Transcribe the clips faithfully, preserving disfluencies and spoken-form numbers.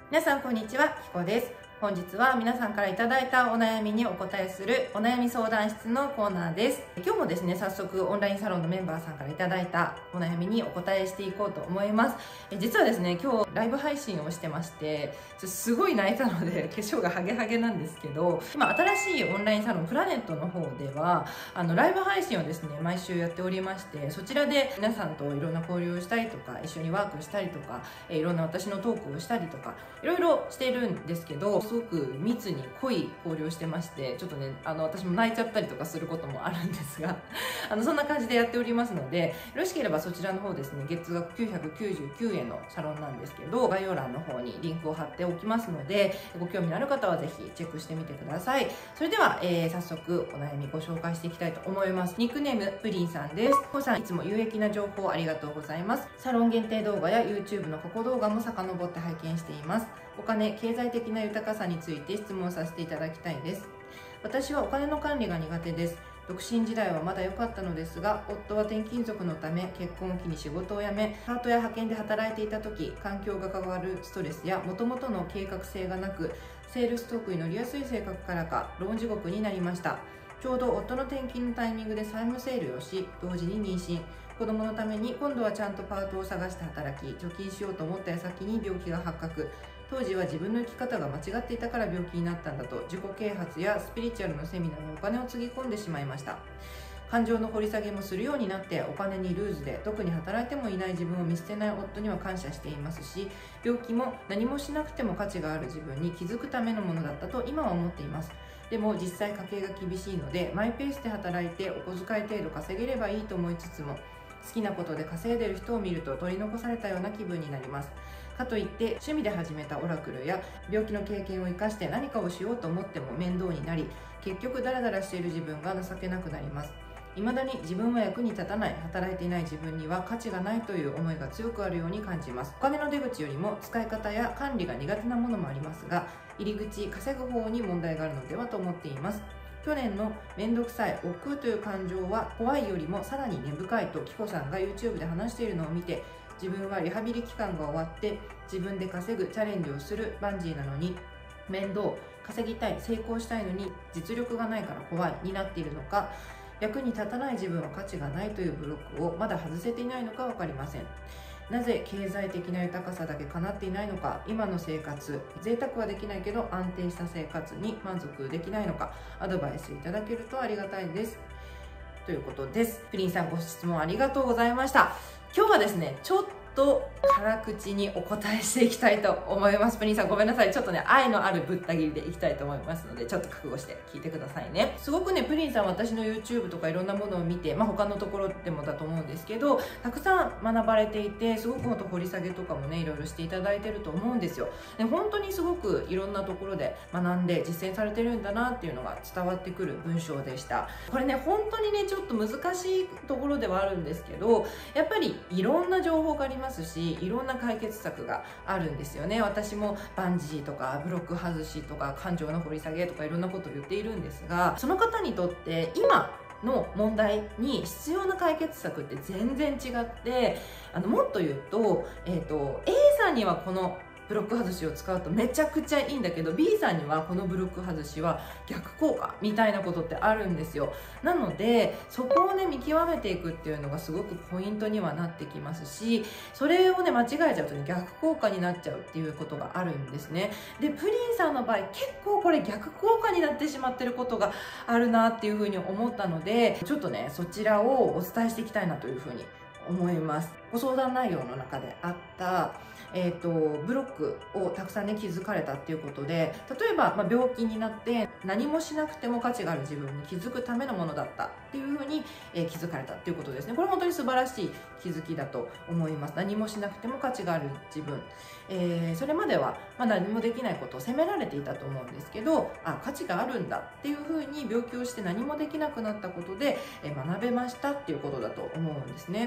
皆さんこんにちは、ひこです。本日は皆さんからいただいたお悩みにお答えするお悩み相談室のコーナーです。今日もですね、早速オンラインサロンのメンバーさんからいただいたお悩みにお答えしていこうと思います。え実はですね、今日ライブ配信をしてまして、すごい泣いたので化粧がハゲハゲなんですけど、今新しいオンラインサロンプラネットの方ではあのライブ配信をですね、毎週やっておりまして、そちらで皆さんといろんな交流をしたりとか、一緒にワークしたりとか、いろんな私のトークをしたりとか、いろいろしているんですけど、すごく密に濃い交流をしてまして、ちょっとね、あの私も泣いちゃったりとかすることもあるんですがあのそんな感じでやっておりますので、よろしければそちらの方ですね、月額きゅうひゃくきゅうじゅうきゅうえんのサロンなんですけど、概要欄の方にリンクを貼っておきますので、ご興味のある方はぜひチェックしてみてください。それでは、えー、早速お悩みご紹介していきたいと思います。ニックネームプリンさんです。コウさん、いつも有益な情報ありがとうございます。サロン限定動画や YouTube の過去動画も遡って拝見しています。お金、経済的な豊かさについて質問させていただきたいです。私はお金の管理が苦手です。独身時代はまだ良かったのですが、夫は転勤族のため結婚を機に仕事を辞め、パートや派遣で働いていた時、環境が変わるストレスや元々の計画性がなく、セールストークに乗りやすい性格からかローン地獄になりました。ちょうど夫の転勤のタイミングで債務整理をし、同時に妊娠、子供のために今度はちゃんとパートを探して働き、貯金しようと思った矢先に病気が発覚。当時は自分の生き方が間違っていたから病気になったんだと、自己啓発やスピリチュアルのセミナーにお金をつぎ込んでしまいました。感情の掘り下げもするようになって、お金にルーズで特に働いてもいない自分を見捨てない夫には感謝していますし、病気も何もしなくても価値がある自分に気づくためのものだったと今は思っています。でも実際家計が厳しいので、マイペースで働いてお小遣い程度稼げればいいと思いつつも、好きなことで稼いでる人を見ると取り残されたような気分になります。かといって趣味で始めたオラクルや病気の経験を生かして何かをしようと思っても面倒になり、結局ダラダラしている自分が情けなくなります。未だに自分は役に立たない、働いていない自分には価値がないという思いが強くあるように感じます。お金の出口よりも使い方や管理が苦手なものもありますが、入り口、稼ぐ方に問題があるのではと思っています。去年の面倒くさい、億劫という感情は怖いよりもさらに根深いとキコさんが YouTube で話しているのを見て、自分はリハビリ期間が終わって自分で稼ぐチャレンジをするバンジーなのに、面倒、稼ぎたい、成功したいのに実力がないから怖いになっているのか、役に立たない自分は価値がないというブロックをまだ外せていないのか分かりません。なぜ経済的な豊かさだけ叶っていないのか、今の生活、贅沢はできないけど安定した生活に満足できないのか、アドバイスいただけるとありがたいです。ということです。プリンさん、ご質問ありがとうございました。今日はですね、ちょっと辛口にお答えしていきたいと思います。プリンさん、ごめんなさい。ちょっとね、愛のあるぶった切りでいきたいと思いますので、ちょっと覚悟して聞いてくださいね。すごくね、プリンさん、私の YouTube とかいろんなものを見て、まあ他のところでもだと思うんですけど、たくさん学ばれていて、すごくほんと掘り下げとかもね、いろいろしていただいてると思うんですよ。で、本当にすごくいろんなところで学んで実践されてるんだなっていうのが伝わってくる文章でした。これね、本当にね、ちょっと難しいところではあるんですけど、やっぱりいろんな情報がありますし、いろんな解決策があるんですよね。私もバンジーとかブロック外しとか感情の掘り下げとかいろんなことを言っているんですが、その方にとって今の問題に必要な解決策って全然違って、あのもっと言うと、えーと、A さんにはこのブロック外しを使うとめちゃくちゃいいんだけど、 B さんにはこのブロック外しは逆効果みたいなことってあるんですよ。なのでそこをね、見極めていくっていうのがすごくポイントにはなってきますし、それをね、間違えちゃうとね、逆効果になっちゃうっていうことがあるんですね。で、プリンさんの場合結構これ逆効果になってしまってることがあるなっていうふうに思ったので、ちょっとね、そちらをお伝えしていきたいなというふうに思います。ご相談内容の中であった、えーと、ブロックをたくさんね、気づかれたっていうことで、例えば、まあ、病気になって何もしなくても価値がある自分に気づくためのものだったっていうふうに、えー、気づかれたっていうことですね。これ本当に素晴らしい気づきだと思います。何もしなくても価値がある自分、えー、それまでは、まあ、何もできないことを責められていたと思うんですけど、あ、価値があるんだっていうふうに病気をして何もできなくなったことで、えー、学べましたっていうことだと思うんですね。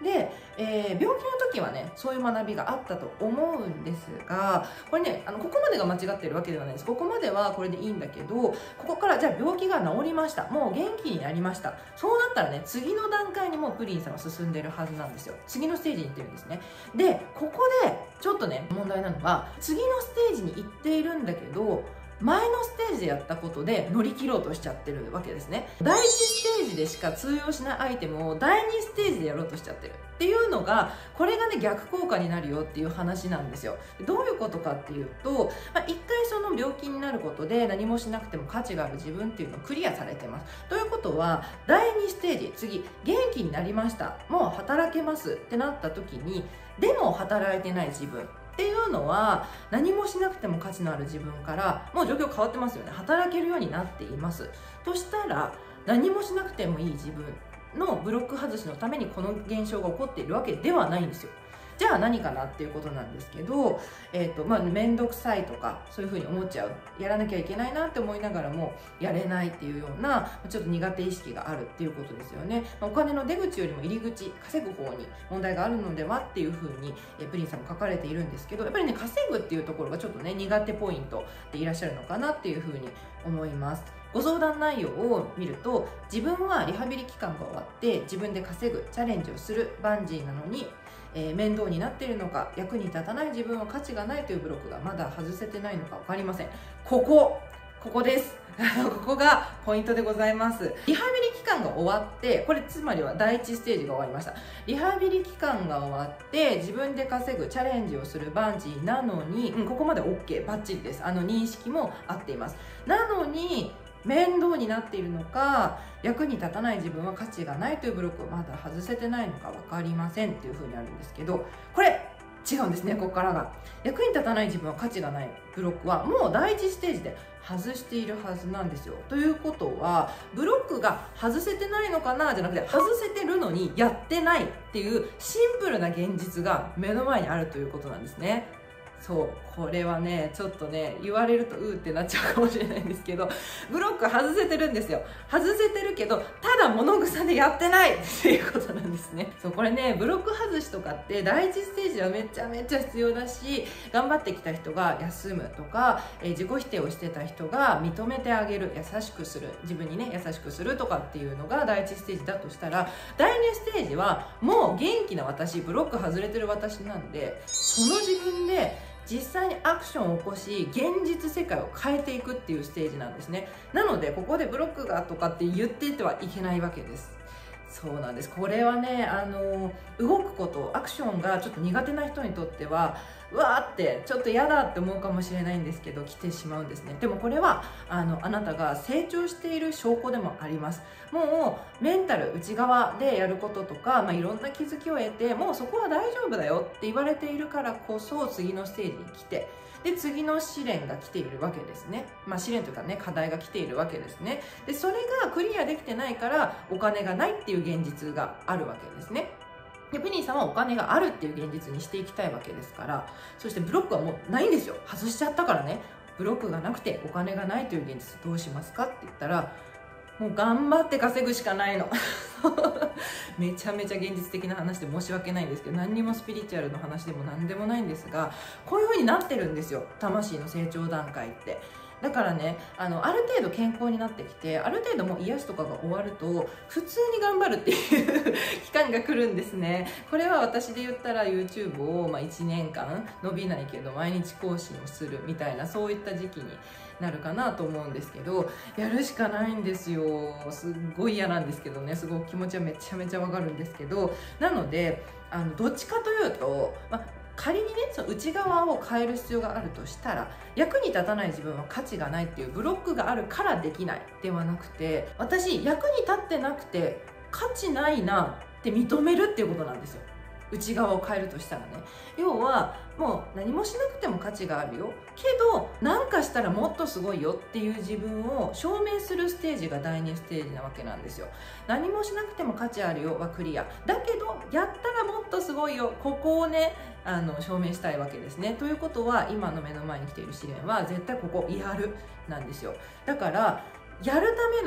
で、えー、病気の時はねそういう学びがあったと思うんですが、これねあのここまでが間違ってるわけではないです。ここまではこれでいいんだけど、ここからじゃあ病気が治りました、もう元気になりました、そうなったらね次の段階にもうプリンさんは進んでるはずなんですよ。次のステージに行ってるんですね。でここでちょっとね問題なのは、次のステージに行っているんだけど前のステージでやったことで乗り切ろうとしちゃってるわけですね。だいいちステージでしか通用しないアイテムをだいにステージでやろうとしちゃってるっていうのが、これがね逆効果になるよっていう話なんですよ。どういうことかっていうと、まあ、一回その病気になることで何もしなくても価値がある自分っていうのをクリアされてます。ということはだいにステージ、次元気になりました、もう働けますってなった時に、でも働いてない自分っていうのは何もしなくても価値のある自分からもう状況変わってますよね。働けるようになっています。としたら何もしなくてもいい自分のブロック外しのためにこの現象が起こっているわけではないんですよ。じゃあ何かなっていうことなんですけど、えーとまあ、面倒くさいとかそういうふうに思っちゃう、やらなきゃいけないなって思いながらもやれないっていうようなちょっと苦手意識があるっていうことですよね。お金の出口よりも入り口、稼ぐ方に問題があるのではっていうふうにえプリンさんも書かれているんですけど、やっぱりね稼ぐっていうところがちょっとね苦手ポイントでいらっしゃるのかなっていうふうに思います。ご相談内容を見ると、自分はリハビリ期間が終わって自分で稼ぐチャレンジをするバンジーなのに、えー、面倒になっているのか、役に立たない自分は価値がないというブロックがまだ外せてないのか分かりません。ここここですここがポイントでございます。リハビリ期間が終わって、これつまりはだいいちステージが終わりました。リハビリ期間が終わって自分で稼ぐチャレンジをするバンジーなのに、うん、ここまで OK バッチリです。あの認識も合っています。なのに面倒になっているのか、役に立たない自分は価値がないというブロックをまだ外せてないのか分かりませんっていうふうにあるんですけど、これ違うんですね。ここからが役に立たない自分は価値がないブロックはもうだいいちステージで外しているはずなんですよ。ということはブロックが外せてないのかなじゃなくて、外せてるのにやってないっていうシンプルな現実が目の前にあるということなんですね。そう、これはねちょっとね言われるとうーってなっちゃうかもしれないんですけど、ブロック外せてるんですよ。外せてるけどただ物臭でやってないっていうことなんですね。そう、これねブロック外しとかってだいいちステージはめちゃめちゃ必要だし、頑張ってきた人が休むとか、えー、自己否定をしてた人が認めてあげる、優しくする、自分にね優しくするとかっていうのがだいいちステージだとしたら、だいにステージはもう元気な私、ブロック外れてる私なんで、その自分で実際にアクションを起こし現実世界を変えていくっていうステージなんですね。なのでここでブロックがとかって言っていてはいけないわけです。そうなんです。これはねあの動くこと、アクションがちょっと苦手な人にとってはうわーってちょっと嫌だって思うかもしれないんですけど、来てしまうんですね。でもこれはあのあなたが成長している証拠でもあります。もうメンタル内側でやることとか、まあ、いろんな気づきを得て、もうそこは大丈夫だよって言われているからこそ次のステージに来て、で次の試練が来ているわけですね。まあ試練というかね課題が来ているわけですね。でそれがクリアできてないからお金がないっていう現実があるわけですね。でプリンさんはお金があるっていう現実にしていきたいわけですから、そしてブロックはもうないんですよ。外しちゃったからね。ブロックがなくてお金がないという現実どうしますかって言ったら、もう頑張って稼ぐしかないのめちゃめちゃ現実的な話で申し訳ないんですけど、何にもスピリチュアルの話でも何でもないんですが、こういう風になってるんですよ、魂の成長段階って。だからね、あのある程度健康になってきて、ある程度もう癒しとかが終わると普通に頑張るっていう期間が来るんですね。これは私で言ったら YouTube をまあいちねんかん伸びないけど毎日更新をするみたいな、そういった時期になるかなと思うんですけど、やるしかないんですよ。すっごい嫌なんですけどね、すごく気持ちはめちゃめちゃわかるんですけど、なのであのどっちかというと、まあ仮にねその内側を変える必要があるとしたら、役に立たない自分は価値がないっていうブロックがあるからできないではなくて、私役に立ってなくて価値ないなって認めるっていうことなんですよ。内側を変えるとしたらね、要はもう何もしなくても価値があるよけど何かしたらもっとすごいよっていう自分を証明するステージがだいにステージなわけなんですよ。何もしなくても価値あるよはクリアだけど、やったらもっとすごいよ、ここをねあの証明したいわけですね。ということは今の目の前に来ている試練は絶対ここやるなんですよ。だからやるための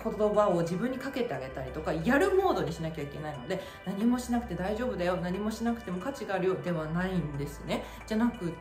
言葉を自分にかけてあげたりとか、やるモードにしなきゃいけないので、何もしなくて大丈夫だよ、何もしなくても価値があるよではないんですね。じゃなくって、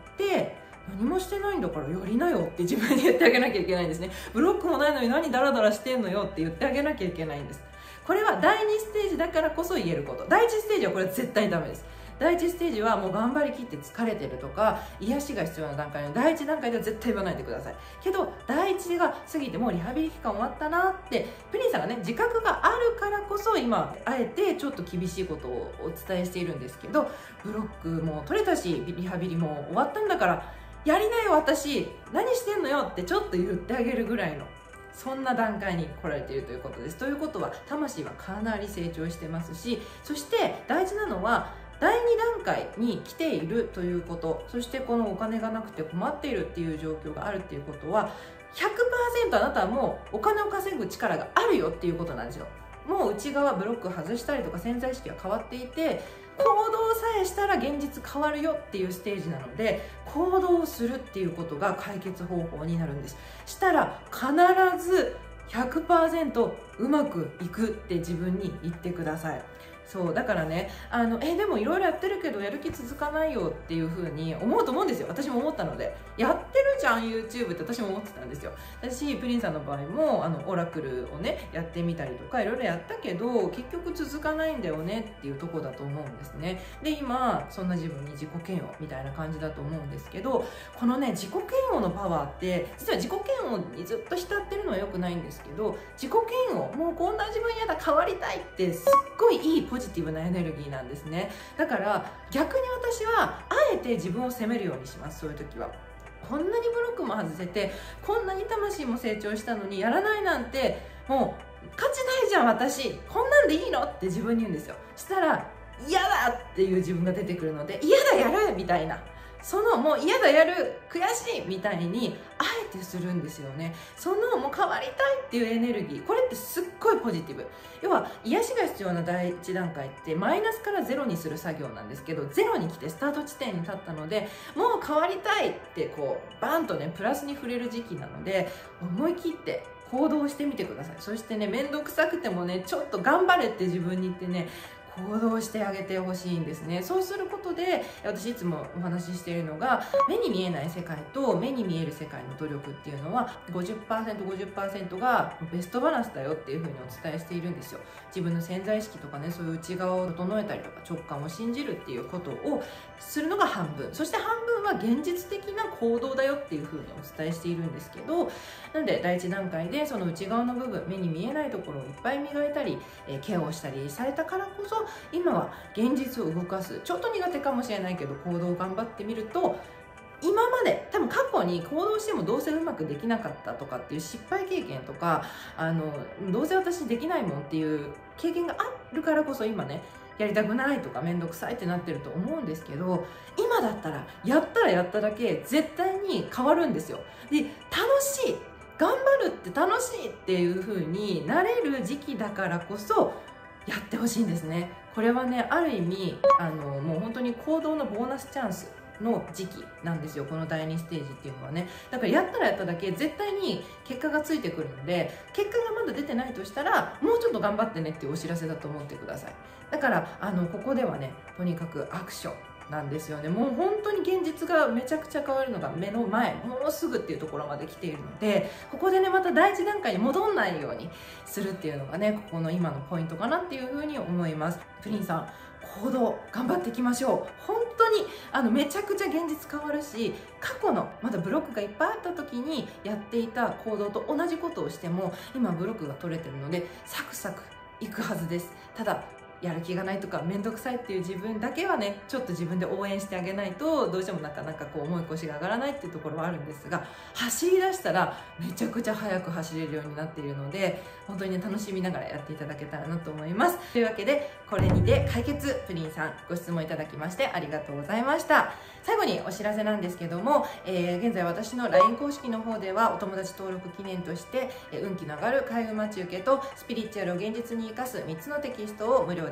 何もしてないんだからやりなよって自分に言ってあげなきゃいけないんですね。ブロックもないのに何ダラダラしてんのよって言ってあげなきゃいけないんです。これはだいにステージだからこそ言えること。だいいちステージはこれは絶対にダメです。だいいちステージはもう頑張りきって疲れてるとか癒しが必要な段階のだいいち段階では絶対言わないでください。けどだいいちが過ぎてもうリハビリ期間終わったなってプリンさんがね自覚があるからこそ今あえてちょっと厳しいことをお伝えしているんですけど、ブロックも取れたしリハビリも終わったんだからやりなよ私何してんのよってちょっと言ってあげるぐらいのそんな段階に来られているということです。ということは魂はかなり成長してますし、そして大事なのはだいに段階に来ているということ、そしてこのお金がなくて困っているっていう状況があるっていうことは ひゃくパーセント あなたはもうお金を稼ぐ力があるよっていうことなんですよ。もう内側ブロック外したりとか潜在意識が変わっていて、行動さえしたら現実変わるよっていうステージなので、行動するっていうことが解決方法になるんです。したら必ず ひゃくパーセント うまくいくって自分に言ってください。そうだからね、あのえでもいろいろやってるけどやる気続かないよっていう風に思うと思うんですよ。私も思ったので、やってるじゃん YouTube って私も思ってたんですよ。私プリンさんの場合もあのオラクルをねやってみたりとかいろいろやったけど結局続かないんだよねっていうとこだと思うんですね。で今そんな自分に自己嫌悪みたいな感じだと思うんですけど、このね自己嫌悪のパワーって実は自己嫌悪にずっと浸ってるのは良くないんですけど、自己嫌悪もうこんな自分嫌だ変わりたいってすっごいいいポジティブなエネルギーなんですね。だから逆に私はあえて自分を責めるようにします。そういう時はこんなにブロックも外せてこんなに魂も成長したのにやらないなんてもう価値ないじゃん私こんなんでいいのって自分に言うんですよ。したら嫌だっていう自分が出てくるので、嫌だやるみたいな、そのもう嫌だやる悔しいみたいにあえてするんですよね。そのもう変わりたいっていうエネルギー、これってすっごいポジティブ。要は癒しが必要な第一段階ってマイナスからゼロにする作業なんですけど、ゼロに来てスタート地点に立ったのでもう変わりたいってこうバーンとねプラスに触れる時期なので、思い切って行動してみてください。そしてね面倒くさくてもねちょっと頑張れって自分に言ってね行動してあげてほしいんですね。そうすることで私いつもお話ししているのが、目に見えない世界と目に見える世界の努力っていうのは ごじゅっパーセントごじゅっパーセント がベストバランスだよっていうふうにお伝えしているんですよ。自分の潜在意識とかねそういう内側を整えたりとか直感を信じるっていうことをするのが半分、そして半分は現実的な行動だよっていうふうにお伝えしているんですけど、なので第一段階でその内側の部分、目に見えないところをいっぱい磨いたり、えー、ケアをしたりされたからこそ今は現実を動かす、ちょっと苦手かもしれないけど行動を頑張ってみると、今まで多分過去に行動してもどうせうまくできなかったとかっていう失敗経験とか、あのどうせ私できないもんっていう経験があるからこそ今ねやりたくないとか面倒くさいってなってると思うんですけど、今だったらやったらやっただけ絶対に変わるんですよ。で楽しい、頑張るって楽しいっていう風になれる時期だからこそやってほしいんですね。これはねある意味あのもう本当に行動のボーナスチャンスの時期なんですよ、このだいにステージっていうのはね。だからやったらやっただけ絶対に結果がついてくるので、結果がまだ出てないとしたらもうちょっと頑張ってねっていうお知らせだと思ってください。だからあのここではねとにかくアクションなんですよね。もう本当に現実がめちゃくちゃ変わるのが目の前、もうすぐっていうところまで来ているので、ここでねまた第一段階に戻んないようにするっていうのがねここの今のポイントかなっていうふうに思います。プリンさん行動頑張っていきましょう。本当にあのめちゃくちゃ現実変わるし、過去のまだブロックがいっぱいあった時にやっていた行動と同じことをしても今ブロックが取れてるのでサクサクいくはずです。ただやる気がないとか面倒くさいっていう自分だけはねちょっと自分で応援してあげないとどうしてもなかなかこう重い腰が上がらないっていうところはあるんですが、走り出したらめちゃくちゃ速く走れるようになっているので本当にね楽しみながらやっていただけたらなと思います。というわけでこれにて解決。プリンさんご質問いただきましてありがとうございました。最後にお知らせなんですけども、えー、現在私の ライン 公式の方ではお友達登録記念として、えー、運気の上がる開運待ち受けとスピリチュアルを現実に生かすみっつのテキストを無料で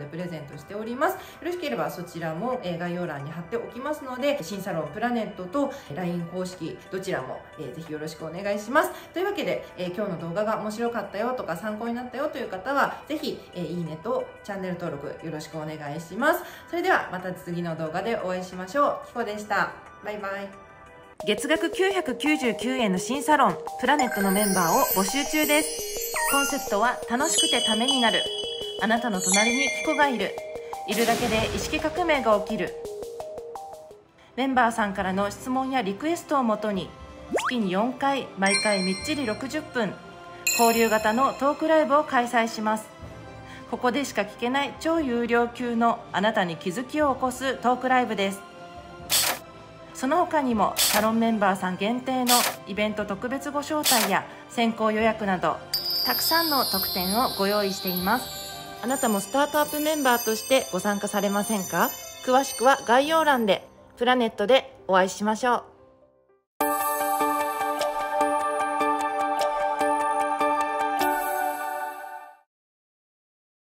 でプレゼントしております。よろしければそちらも概要欄に貼っておきますので、新サロンプラネットと ライン 公式どちらもぜひよろしくお願いします。というわけで今日の動画が面白かったよとか参考になったよという方はぜひいいねとチャンネル登録よろしくお願いします。それではまた次の動画でお会いしましょう。ひこでした。バイバイ。月額きゅうひゃくきゅうじゅうきゅうえんの新サロンプラネットのメンバーを募集中です。コンセプトは楽しくてためになる。あなたの隣にキコがいる。いるだけで意識革命が起きる。メンバーさんからの質問やリクエストをもとに月によんかい、毎回みっちりろくじゅっぷん交流型のトークライブを開催します。ここでしか聞けない超有料級のあなたに気づきを起こすトークライブです。その他にもサロンメンバーさん限定のイベント特別ご招待や先行予約などたくさんの特典をご用意しています。あなたもスタートアップメンバーとしてご参加されませんか？詳しくは概要欄で。プラネットでお会いしましょう。